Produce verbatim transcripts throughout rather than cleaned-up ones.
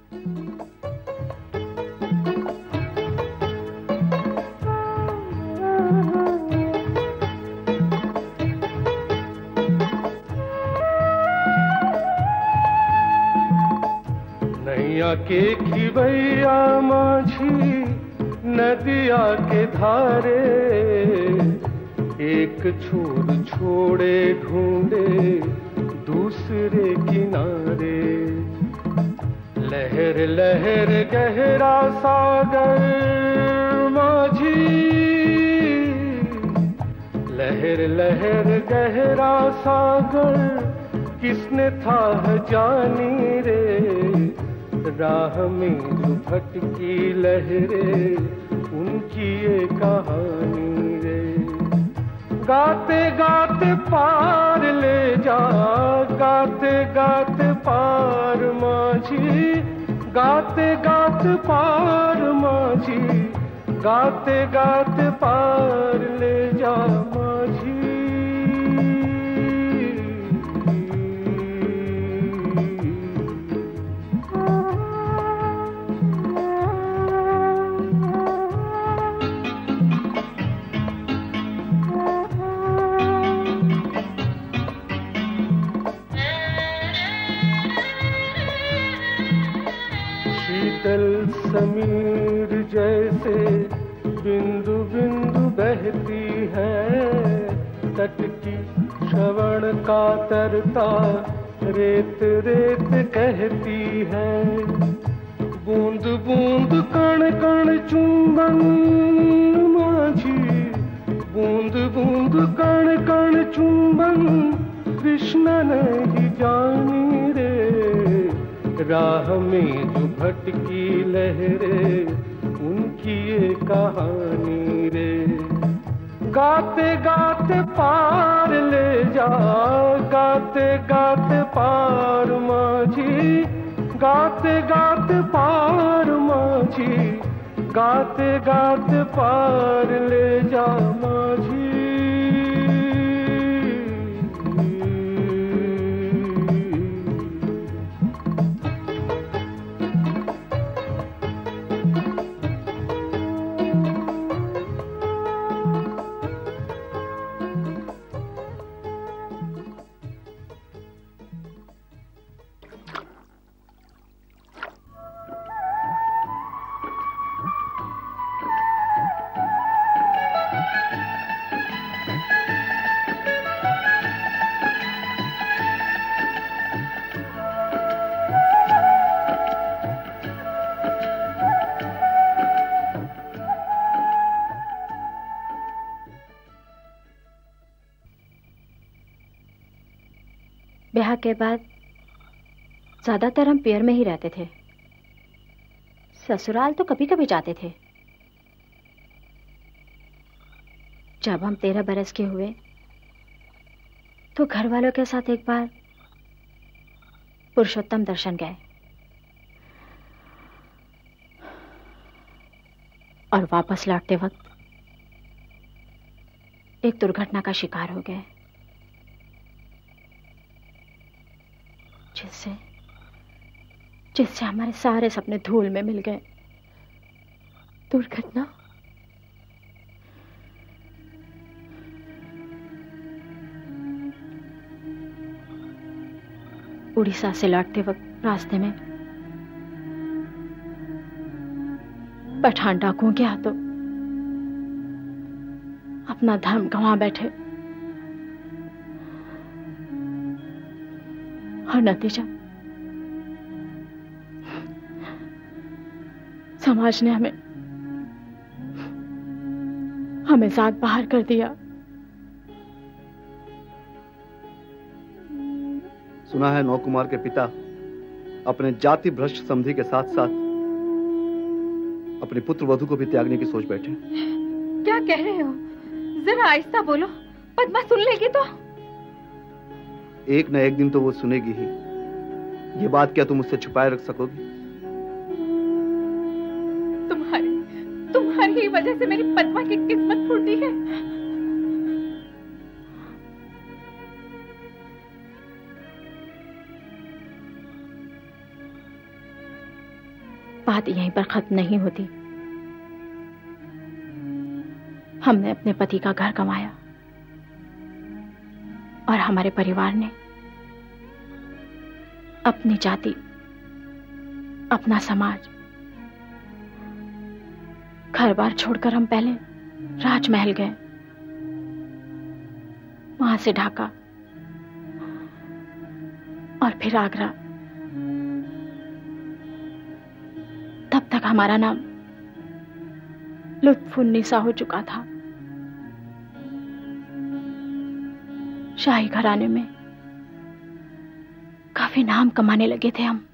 नैया के खिवैया माझी नदिया के धारे, एक छोर छोड़े ढूंढे दूसरे किनारे। लहर लहर गहरा सागर माझी, लहर लहर गहरा सागर किसने था जानी रे। राह में जो भटकी लहरें उनकी ये कहानी रे। गाते गाते पार ले जा, गाते गाते पार माझी, गाते गाते पार माझी, गाते गाते पार ले जा माझी। शीतल समीर जैसे बिंदु बिंदु बहती है, तट की श्रवण का तरता रेत रेत कहती है। बूंद बूंद कण कण चुंबन माझी, बूंद बूंद कण कण चुंबन कृष्ण नहीं जानी रे। राह में जो भटकी लहरें उनकी ये कहानी रे। गाते गाते पार ले जा, गाते गाते पार माझी, गाते गाते पार माझी, गाते गाते पार ले जा माझी। ब्याह के बाद ज्यादातर हम पियर में ही रहते थे। ससुराल तो कभी कभी जाते थे। जब हम तेरह बरस के हुए तो घर वालों के साथ एक बार पुरुषोत्तम दर्शन गए और वापस लौटते वक्त एक दुर्घटना का शिकार हो गए, जिससे जिससे हमारे सारे सपने धूल में मिल गए। दुर्घटना? उड़ीसा से लौटते वक्त रास्ते में पठान डाकुओं के हाथों अपना धर्म गंवा बैठे और नतीजा समाज ने हमें हमें जात बाहर कर दिया। सुना है नौ कुमार के पिता अपने जाति भ्रष्ट समधी के साथ साथ अपनी पुत्र वधू को भी त्यागने की सोच बैठे। क्या कह रहे हो? जरा आहिस्ता बोलो, पद्मा सुन लेगी तो। एक न एक दिन तो वो सुनेगी ही। ये बात क्या तुम उससे छुपाए रख सकोगी? तुम्हारी तुम्हारी वजह से मेरी पद्मा की किस्मत फूटी है। बात यहीं पर खत्म नहीं होती। हमने अपने पति का घर कमाया और हमारे परिवार ने अपनी जाति, अपना समाज, घर बार छोड़कर हम पहले राजमहल गए, वहां से ढाका और फिर आगरा। तब तक हमारा नाम लुत्फुन्निसा हो चुका था। शाही घराने में काफी नाम कमाने लगे थे हम।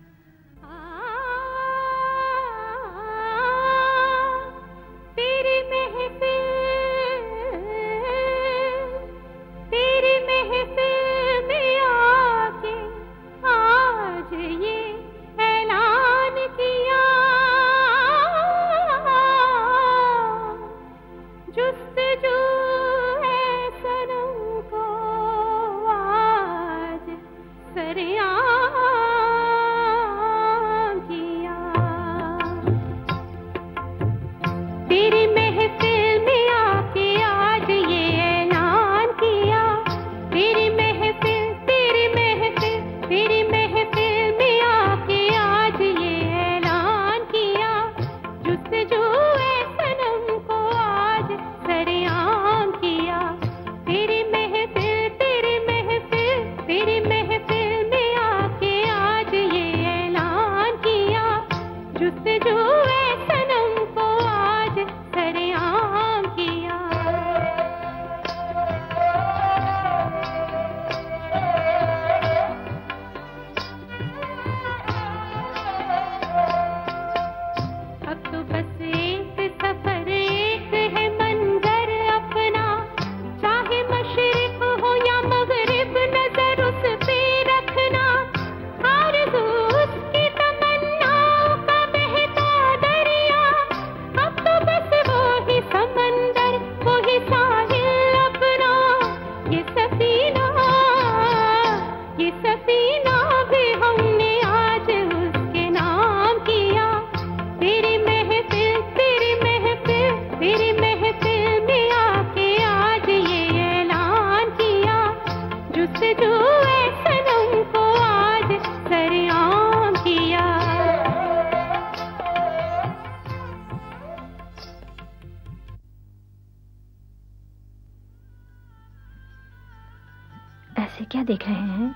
क्या देख रहे हैं?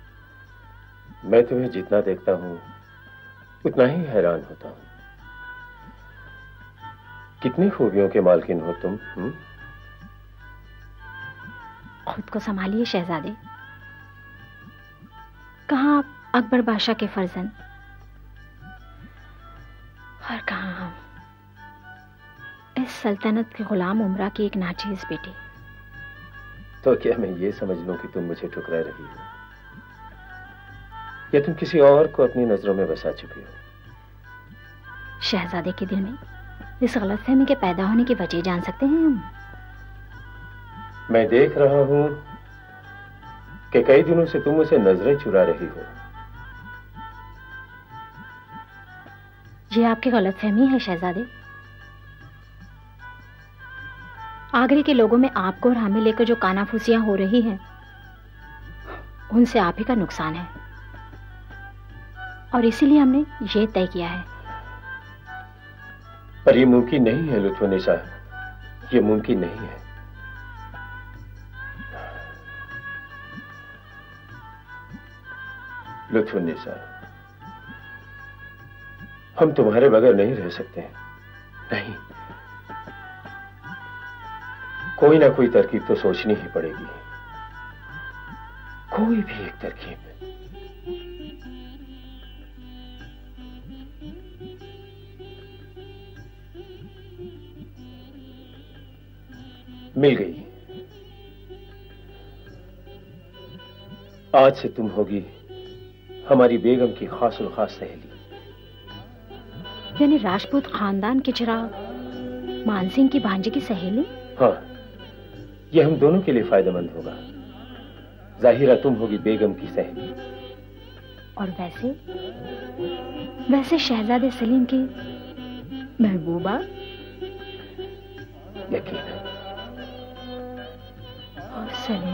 मैं तुम्हें जितना देखता हूं उतना ही हैरान होता हूं। कितनी खूबियों के मालकिन हो तुम। हुँ? खुद को संभालिए शहजादे। कहां आप अकबर बादशाह के फर्जंद और कहां हम इस सल्तनत के गुलाम उमरा की एक नाचीज बेटी। तो क्या मैं ये समझ लूं कि तुम मुझे ठुकरा रही हो, या तुम किसी और को अपनी नजरों में बसा चुकी हो? शहजादे के दिल में इस गलतफहमी के पैदा होने की वजह जान सकते हैं हम? मैं देख रहा हूं कि कई दिनों से तुम उसे नजरें चुरा रही हो। ये आपकी गलतफहमी है शहजादे। आगरे के लोगों में आपको और हमें लेकर जो कानाफूसियां हो रही हैं, उनसे आप ही का नुकसान है, और इसीलिए हमने ये तय किया है। पर ये मुमकिन नहीं है लुत्फुन्निसा, ये मुमकिन नहीं है। लुत्फुन्निसा, हम तुम्हारे बगैर नहीं रह सकते। नहीं, कोई ना कोई तरकीब तो सोचनी ही पड़ेगी, कोई भी एक तरकीब। मिल गई। आज से तुम होगी हमारी बेगम की खासुल खास सहेली। यानी राजपूत खानदान के चिराग मानसिंह की भांजे की सहेली? हाँ, यह हम दोनों के लिए फायदेमंद होगा। जाहिरा तुम होगी बेगम की सहेली और वैसे वैसे शहजादे सलीम की महबूबा। यकीन है। और सलीम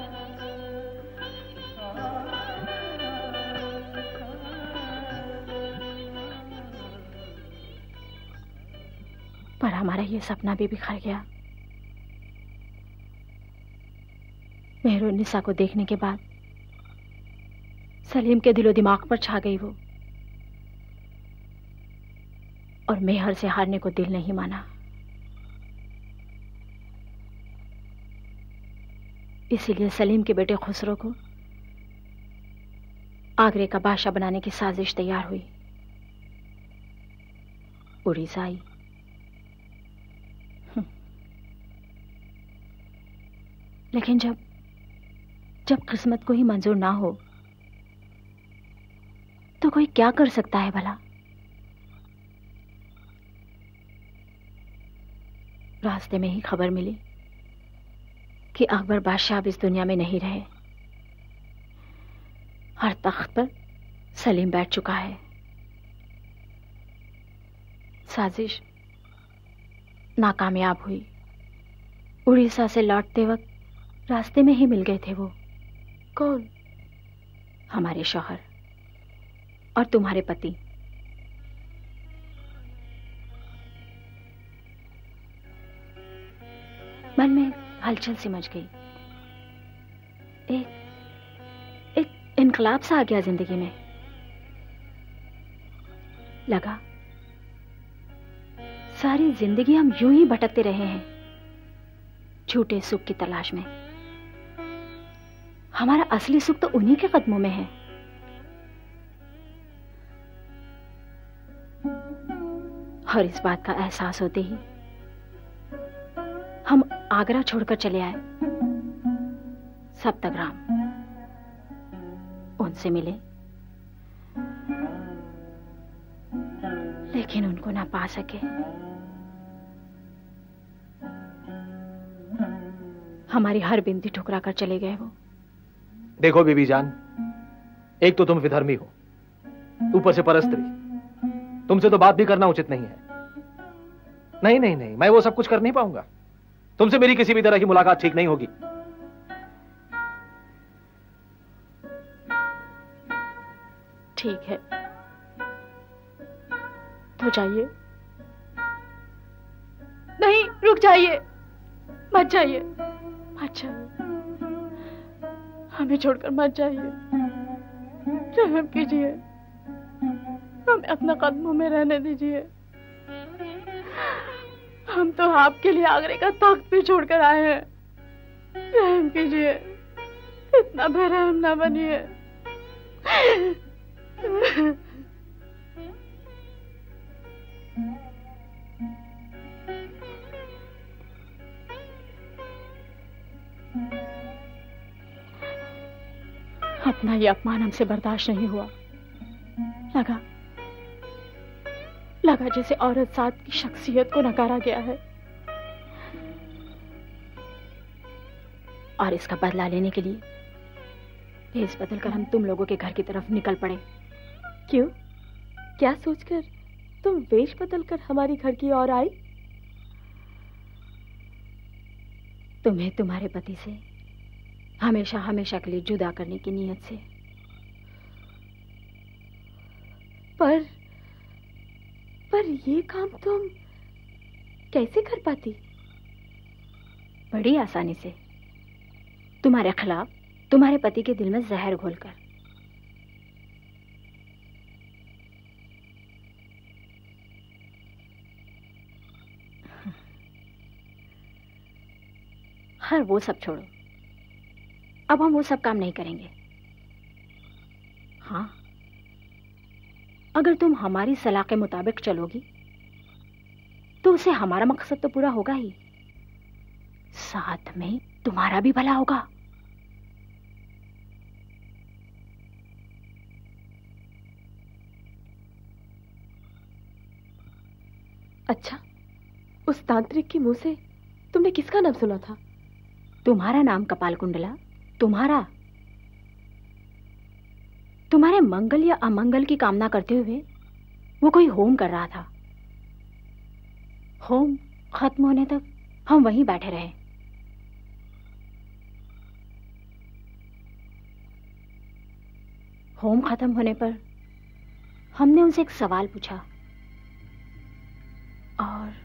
पर हमारा ये सपना भी बिखर गया। मेहरुन्निसा को देखने के बाद सलीम के दिलो दिमाग पर छा गई वो, और मेहर से हारने को दिल नहीं माना। इसीलिए सलीम के बेटे खुसरो को आगरे का बादशाह बनाने की साजिश तैयार हुई। उड़ीसा आई। लेकिन जब जब किस्मत को ही मंजूर ना हो तो कोई क्या कर सकता है भला। रास्ते में ही खबर मिली कि अकबर बादशाह अब इस दुनिया में नहीं रहे। हर तख्त पर सलीम बैठ चुका है। साजिश नाकामयाब हुई। उड़ीसा से लौटते वक्त रास्ते में ही मिल गए थे वो। कौन? हमारे शौहर और तुम्हारे पति। मन में हलचल सी मच गई। एक एक इनकलाब सा आ गया जिंदगी में। लगा सारी जिंदगी हम यूं ही भटकते रहे हैं झूठे सुख की तलाश में। हमारा असली सुख तो उन्हीं के कदमों में है। और इस बात का एहसास होते ही हम आगरा छोड़कर चले आए। सप्तग्राम उनसे मिले, लेकिन उनको ना पा सके। हमारी हर बिनती ठुकरा कर चले गए वो। देखो बीबी जान, एक तो तुम विधर्मी हो, ऊपर से परस्त्री। तुमसे तो बात भी करना उचित नहीं है। नहीं नहीं नहीं, मैं वो सब कुछ कर नहीं पाऊंगा। तुमसे मेरी किसी भी तरह की मुलाकात ठीक नहीं होगी। ठीक है, तो जाइए। नहीं, रुक जाइए, मत जाइए, मत जाइए, हमें छोड़कर मत जाइए। रहम कीजिए, हमें अपना कदमों में रहने दीजिए। हम तो आपके लिए आगरे का तख्त भी छोड़कर आए हैं। रहम कीजिए, इतना बेरहम ना बनिए। अपना ये अपमान हमसे बर्दाश्त नहीं हुआ। लगा लगा जैसे औरत साथ की शख्सियत को नकारा गया है, और इसका बदला लेने के लिए भेस बदलकर हम तुम लोगों के घर की तरफ निकल पड़े। क्यों? क्या सोचकर तुम वेश बदलकर हमारी घर की ओर आई? तुम्हें तुम्हारे पति से हमेशा हमेशा के लिए जुदा करने की नीयत से। पर पर ये काम तुम कैसे कर पाती? बड़ी आसानी से, तुम्हारे खिलाफ तुम्हारे पति के दिल में जहर घोलकर। हर वो सब छोड़ो, अब हम वो सब काम नहीं करेंगे। हाँ, अगर तुम हमारी सलाह के मुताबिक चलोगी तो उसे हमारा मकसद तो पूरा होगा ही, साथ में तुम्हारा भी भला होगा। अच्छा, उस तांत्रिक के मुंह से तुमने किसका नाम सुना था? तुम्हारा नाम कपाल कुंडला। तुम्हारा तुम्हारे मंगल या अमंगल की कामना करते हुए वो कोई होम कर रहा था। होम खत्म होने तक हम वहीं बैठे रहे। होम खत्म होने पर हमने उनसे एक सवाल पूछा और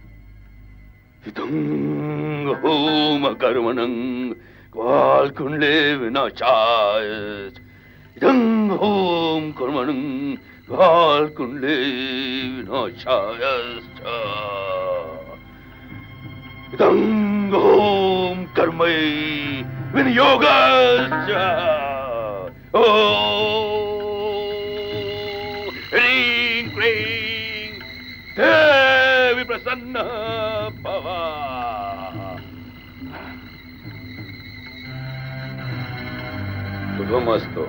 इदं होम कर्मणं क्वाल कुंडले विनाशाय, इदं होम कर्मणं क्वाल कुंडले विनाशाय, इदं होम कर्मै विनियोगश्च। ओ ह्रीं क्लीं देवी प्रसन्न भव। शुभमस्तु।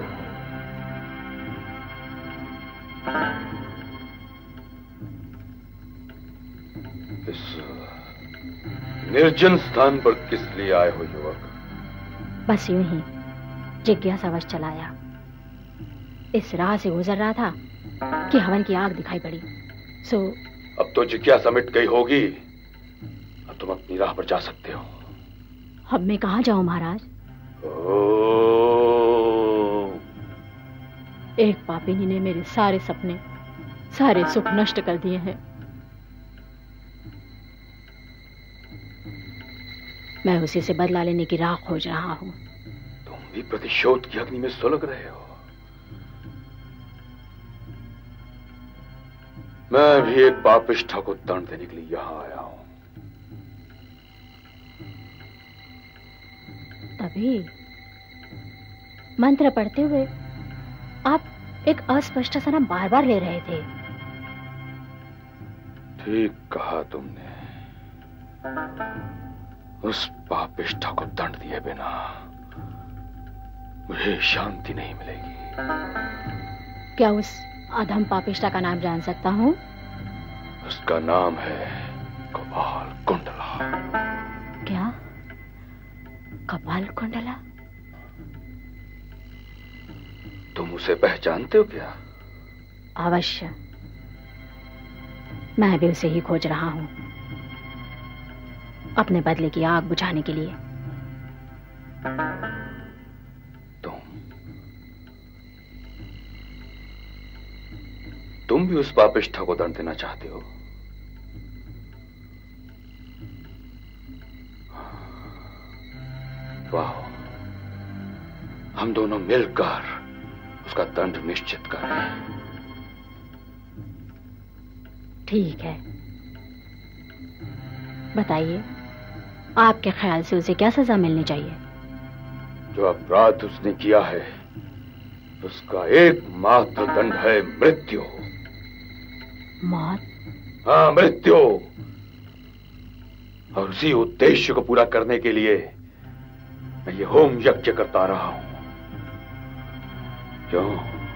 इस निर्जन स्थान पर किस लिए आए हो युवक? बस यूं ही जिज्ञासावश चलाया। इस राह से गुजर रहा था कि हवन की आग दिखाई पड़ी, सो अब तो जिज्ञासा मिट गई होगी। अब तुम अपनी राह पर जा सकते हो। अब मैं कहाँ जाऊं महाराज? एक पापिनी ने मेरे सारे सपने, सारे सुख नष्ट कर दिए हैं। मैं उसी से बदला लेने की राह खोज रहा हूं। तुम भी प्रतिशोध की अग्नि में सुलग रहे हो। मैं भी एक पापिष्ठा को दंड देने के लिए यहां आया हूं। तभी मंत्र पढ़ते हुए आप एक अस्पष्ट सा नाम बार बार ले रहे थे। ठीक कहा तुमने। उस पापिष्ठा को दंड दिए बिना मुझे शांति नहीं मिलेगी। क्या उस अधम पापिष्ठा का नाम जान सकता हूं? उसका नाम है कपाल कुंडला। क्या? कपाल कुंडला? तुम उसे पहचानते हो क्या? अवश्य, मैं भी उसे ही खोज रहा हूं, अपने बदले की आग बुझाने के लिए। तुम तुम भी उस पापिष्ठा को दंड देना चाहते हो? वाह, हम दोनों मिलकर उसका दंड निश्चित करें। ठीक है, बताइए आपके ख्याल से उसे क्या सजा मिलनी चाहिए? जो अपराध उसने किया है उसका एकमात्र दंड है मृत्यु। मौत? हाँ, मृत्यु। और उसी उद्देश्य को पूरा करने के लिए मैं ये होम यज्ञ करता रहा हूं। क्यों?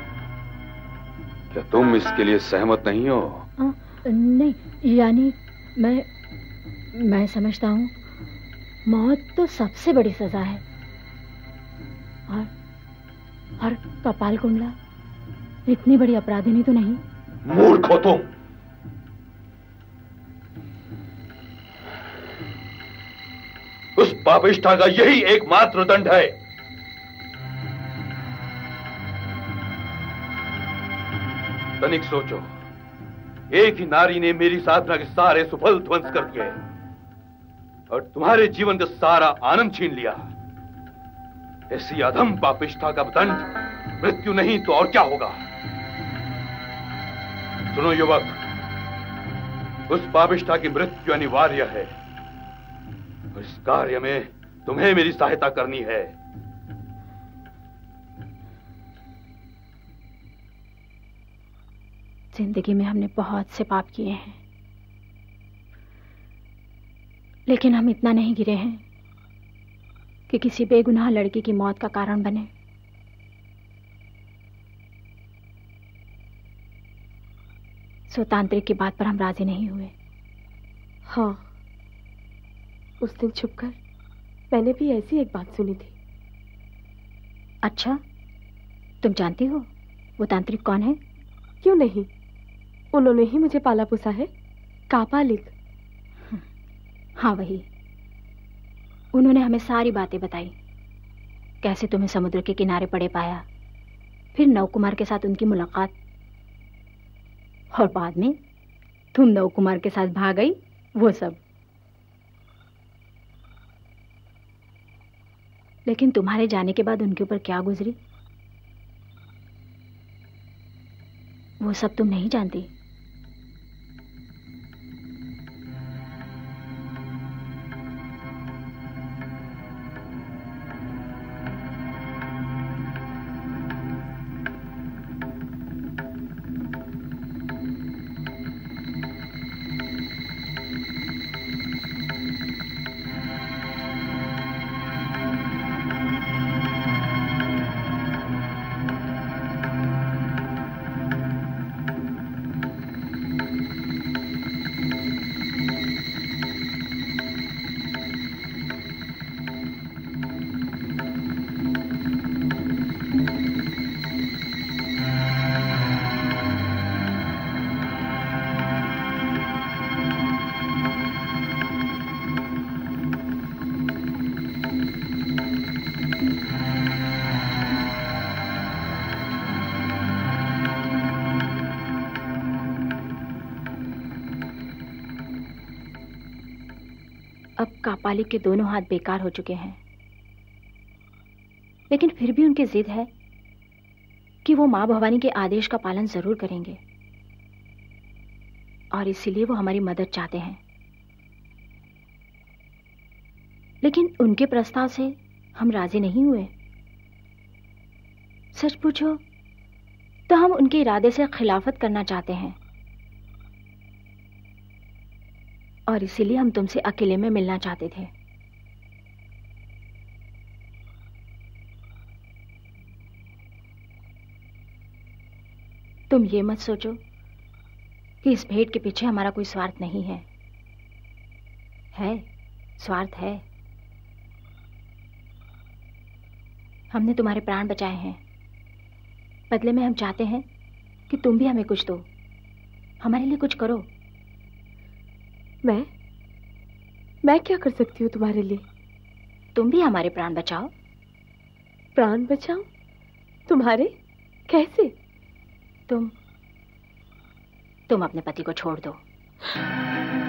क्या तुम इसके लिए सहमत नहीं हो? आ, नहीं, यानी मैं मैं समझता हूं मौत तो सबसे बड़ी सजा है, और और कपाल कुंडला इतनी बड़ी अपराधिनी तो नहीं। मूर्ख हो तुम। उस पापिष्ठा का यही एकमात्र दंड है। तनिक सोचो, एक ही नारी ने मेरी साधना के सारे सुफल ध्वंस कर दिए और तुम्हारे जीवन का सारा आनंद छीन लिया। ऐसी अधम पापिष्ठा का दंड मृत्यु नहीं तो और क्या होगा? सुनो युवक, उस पापिष्ठा की मृत्यु अनिवार्य है और इस कार्य में तुम्हें मेरी सहायता करनी है। जिंदगी में हमने बहुत से पाप किए हैं, लेकिन हम इतना नहीं गिरे हैं कि किसी बेगुनाह लड़की की मौत का कारण बने। सो तांत्रिक की बात पर हम राजी नहीं हुए। हाँ, उस दिन छुपकर मैंने भी ऐसी एक बात सुनी थी। अच्छा, तुम जानती हो वो तांत्रिक कौन है? क्यों नहीं, उन्होंने ही मुझे पाला पोसा है, कापालिक। हाँ वही, उन्होंने हमें सारी बातें बताई, कैसे तुम्हें समुद्र के किनारे पड़े पाया, फिर नव कुमार के साथ उनकी मुलाकात, और बाद में तुम नव कुमार के साथ भाग गई, वो सब। लेकिन तुम्हारे जाने के बाद उनके ऊपर क्या गुजरी, वो सब तुम नहीं जानती। अब कापालिक के दोनों हाथ बेकार हो चुके हैं, लेकिन फिर भी उनकी जिद है कि वो मां भवानी के आदेश का पालन जरूर करेंगे, और इसीलिए वो हमारी मदद चाहते हैं। लेकिन उनके प्रस्ताव से हम राजी नहीं हुए। सच पूछो तो हम उनके इरादे से खिलाफत करना चाहते हैं, और इसीलिए हम तुमसे अकेले में मिलना चाहते थे। तुम ये मत सोचो कि इस भेंट के पीछे हमारा कोई स्वार्थ नहीं है। है, स्वार्थ है। हमने तुम्हारे प्राण बचाए हैं, बदले में हम चाहते हैं कि तुम भी हमें कुछ दो, हमारे लिए कुछ करो। मैं मैं क्या कर सकती हूँ तुम्हारे लिए? तुम भी हमारे प्राण बचाओ। प्राण बचाओ? तुम्हारे? कैसे? तुम तुम अपने पति को छोड़ दो।